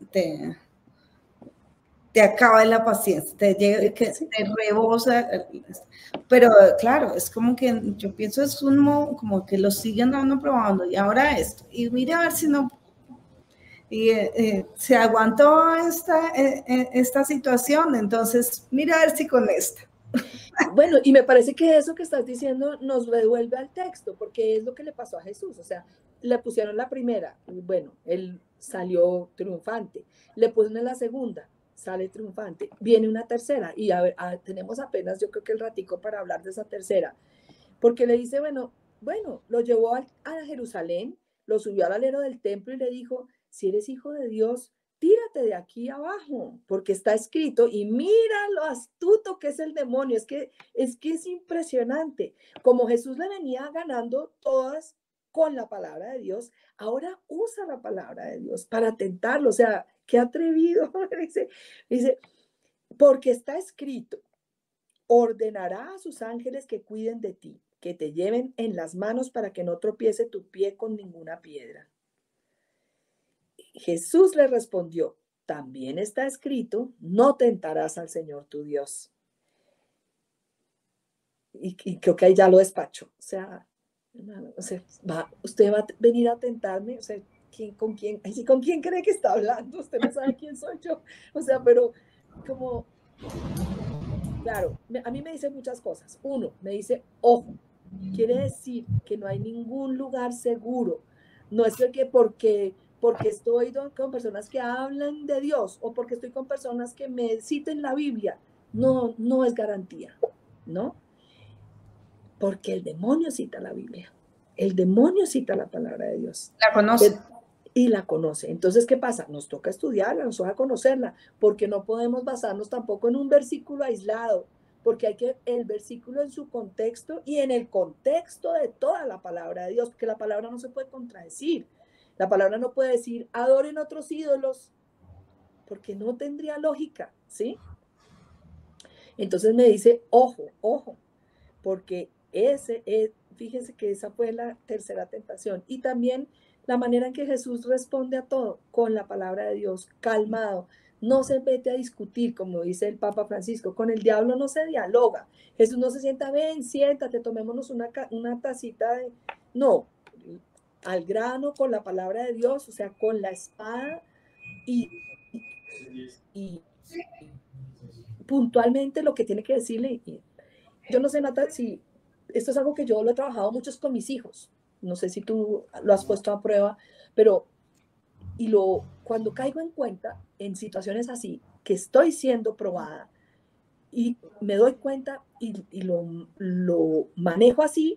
te acaba la paciencia, te rebosa. Pero claro, es como que yo pienso es como que lo siguen dando probando, y ahora esto, y mira a ver si no, y se aguantó esta situación, entonces mira a ver si con esta. Bueno, y me parece que eso que estás diciendo nos devuelve al texto, porque es lo que le pasó a Jesús. O sea, le pusieron la primera, bueno, él salió triunfante. Le pusieron la segunda, sale triunfante. Viene una tercera, y a ver, tenemos apenas, yo creo que el ratico para hablar de esa tercera, porque le dice, bueno, lo llevó a Jerusalén, lo subió al alero del templo y le dijo, si eres hijo de Dios, tírate de aquí abajo, porque está escrito, y mira lo astuto que es el demonio. Es impresionante. Como Jesús le venía ganando todas con la palabra de Dios, ahora usa la palabra de Dios para tentarlo. O sea, qué atrevido. dice, porque está escrito, ordenará a sus ángeles que cuiden de ti, que te lleven en las manos para que no tropiece tu pie con ninguna piedra. Jesús le respondió, también está escrito, no tentarás al Señor tu Dios. Y creo que ahí ya lo despacho. O sea, usted va a venir a tentarme. O sea, ¿con quién cree que está hablando? Usted no sabe quién soy yo. O sea, pero como, claro, a mí me dice muchas cosas. Uno, me dice, ojo, quiere decir que no hay ningún lugar seguro. No es que porque estoy con personas que hablan de Dios o porque estoy con personas que me citen la Biblia. No, no es garantía, ¿no? Porque el demonio cita la Biblia. El demonio cita la palabra de Dios. La conoce. Y la conoce. Entonces, ¿qué pasa? Nos toca estudiarla, nos toca conocerla, porque no podemos basarnos tampoco en un versículo aislado, porque hay que el versículo en su contexto y en el contexto de toda la palabra de Dios, porque la palabra no se puede contradecir. La palabra no puede decir, adoren otros ídolos, porque no tendría lógica, ¿sí? Entonces me dice, ojo, porque fíjense que esa fue la tercera tentación. Y también la manera en que Jesús responde a todo con la palabra de Dios, calmado. No se mete a discutir, como dice el Papa Francisco. Con el diablo no se dialoga. Jesús no se sienta, ven, siéntate, tomémonos una tacita de... No, al grano con la palabra de Dios, o sea, con la espada y puntualmente lo que tiene que decirle. Yo no sé, Nata, si esto es algo que yo lo he trabajado mucho con mis hijos. No sé si tú lo has puesto a prueba, pero cuando caigo en cuenta en situaciones así, que estoy siendo probada y me doy cuenta y lo manejo así,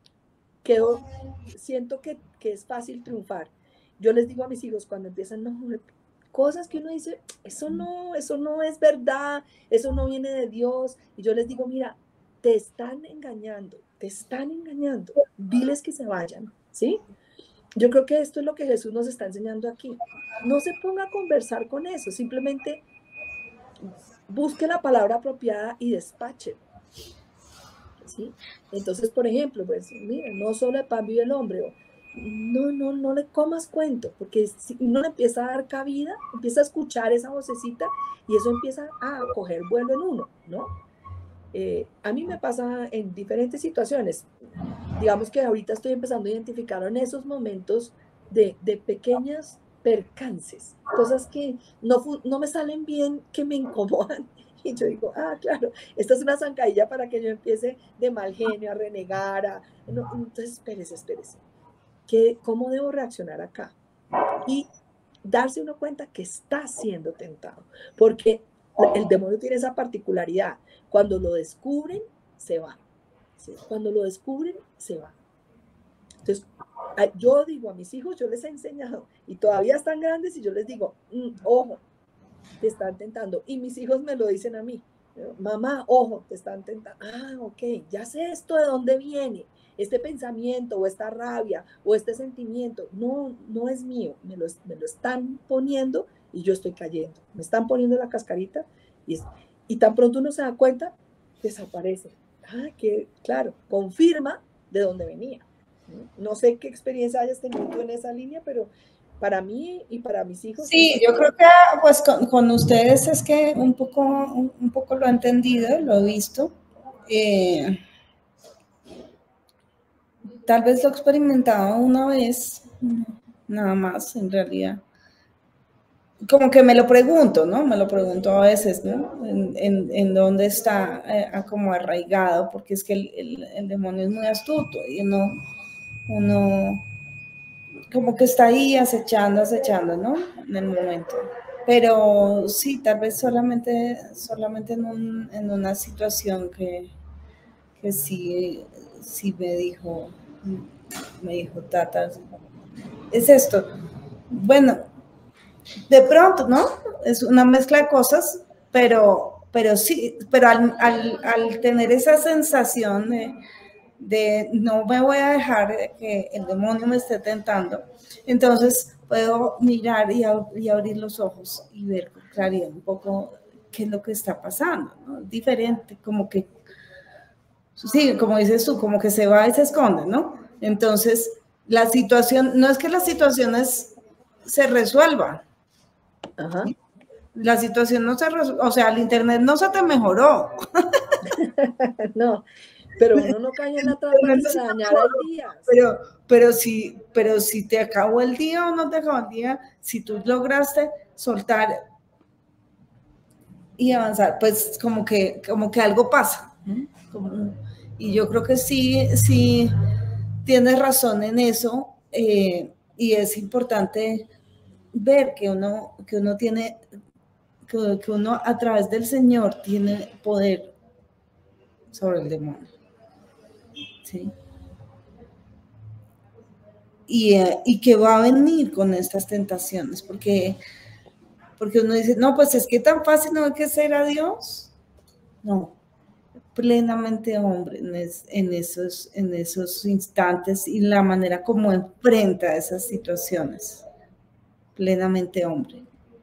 siento que es fácil triunfar. Yo les digo a mis hijos cuando empiezan, no, cosas que uno dice, eso no es verdad, eso no viene de Dios. Y yo les digo, mira, te están engañando, diles que se vayan, ¿sí? Yo creo que esto es lo que Jesús nos está enseñando aquí. No se ponga a conversar con eso, simplemente busque la palabra apropiada y despache, ¿sí? Entonces, por ejemplo, pues, mira, no solo de pan vive el hombre, no le comas cuento, porque si uno le empieza a dar cabida, empieza a escuchar esa vocecita y eso empieza a coger vuelo en uno, ¿no? A mí me pasa en diferentes situaciones. Digamos que ahorita estoy empezando a identificar en esos momentos de pequeñas percances, cosas que no me salen bien, que me incomodan. Y yo digo, claro, esta es una zancadilla para que yo empiece de mal genio a renegar. No, entonces, espérese. ¿Cómo debo reaccionar acá? Y darse uno cuenta que está siendo tentado, porque el demonio tiene esa particularidad. Cuando lo descubren, se va. ¿Sí? Cuando lo descubren, se va. Entonces, yo digo a mis hijos, yo les he enseñado, y todavía están grandes, y yo les digo, ojo, te están tentando. Y mis hijos me lo dicen a mí, mamá, ojo, te están tentando. Ok, ya sé esto de dónde viene. Este pensamiento o esta rabia o este sentimiento no es mío, me lo están poniendo y yo estoy cayendo. Me están poniendo la cascarita y tan pronto uno se da cuenta, desaparece. que claro, confirma de dónde venía. No sé qué experiencia hayas tenido tú en esa línea, pero para mí y para mis hijos. Sí, yo creo que pues con ustedes es que un poco lo he entendido, lo he visto. Tal vez lo he experimentado una vez, nada más en realidad. Como que me lo pregunto, ¿no? Me lo pregunto a veces, ¿no? En dónde está como arraigado, porque es que el demonio es muy astuto y uno como que está ahí acechando, ¿no? En el momento. Pero sí, tal vez solamente en una situación que sí me dijo, Tata, es esto. Bueno, de pronto, ¿no? Es una mezcla de cosas, pero sí, pero al tener esa sensación de no me voy a dejar que el demonio me esté tentando, entonces puedo mirar y abrir los ojos y ver con claridad un poco qué es lo que está pasando, ¿no? Diferente, como que, sí, como dices tú, como que se va y se esconde, ¿no? Entonces, la situación, no es que las situaciones se resuelvan. Ajá. La situación no se resuelve, o sea, el internet no se te mejoró. No, pero uno no cae en la trampa que se dañara el día. Pero si te acabó el día o no te acabó el día, si tú lograste soltar y avanzar, pues como que algo pasa. Y yo creo que sí tienes razón en eso, y es importante ver que uno tiene, que uno a través del Señor tiene poder sobre el demonio. ¿Sí? Y que va a venir con estas tentaciones, porque uno dice, no, pues es que tan fácil no hay que ser a Dios. No, plenamente hombre en esos instantes y la manera como enfrenta esas situaciones, plenamente hombre.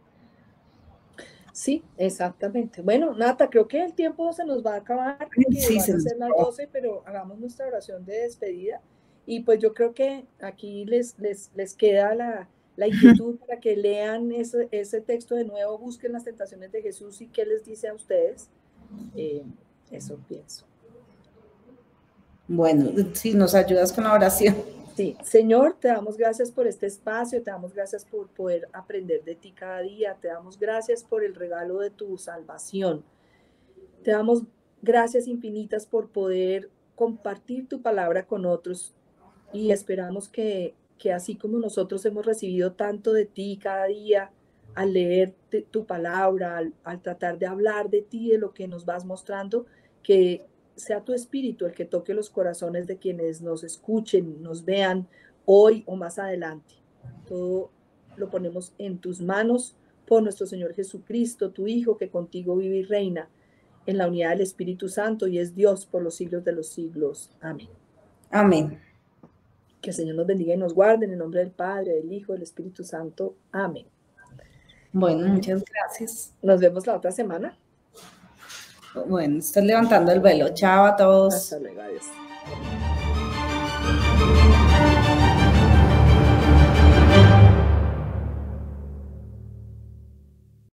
Sí, exactamente. Bueno, Nata, creo que el tiempo se nos va a acabar porque Sí, van a ser las 12, pero hagamos nuestra oración de despedida. Y pues yo creo que aquí les queda la inquietud para que lean ese texto de nuevo, busquen las tentaciones de Jesús y qué les dice a ustedes. Eso pienso. Bueno, si nos ayudas con la oración. Sí, Señor, te damos gracias por este espacio, te damos gracias por poder aprender de ti cada día, te damos gracias por el regalo de tu salvación. Te damos gracias infinitas por poder compartir tu palabra con otros y esperamos que así como nosotros hemos recibido tanto de ti cada día al leer tu palabra, al tratar de hablar de ti, de lo que nos vas mostrando, que sea tu espíritu el que toque los corazones de quienes nos escuchen, nos vean hoy o más adelante. Todo lo ponemos en tus manos por nuestro Señor Jesucristo, tu Hijo, que contigo vive y reina en la unidad del Espíritu Santo y es Dios por los siglos de los siglos. Amén. Amén. Que el Señor nos bendiga y nos guarde en el nombre del Padre, del Hijo, del Espíritu Santo. Amén. Bueno, muchas gracias. Nos vemos la otra semana. Bueno, estoy levantando el velo. Chao a todos. Hasta luego, adiós.